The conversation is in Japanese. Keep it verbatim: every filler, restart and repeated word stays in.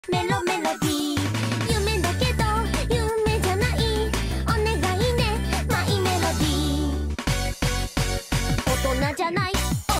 メロメロディー夢だけど夢じゃないお願いねマイメロディー大人じゃない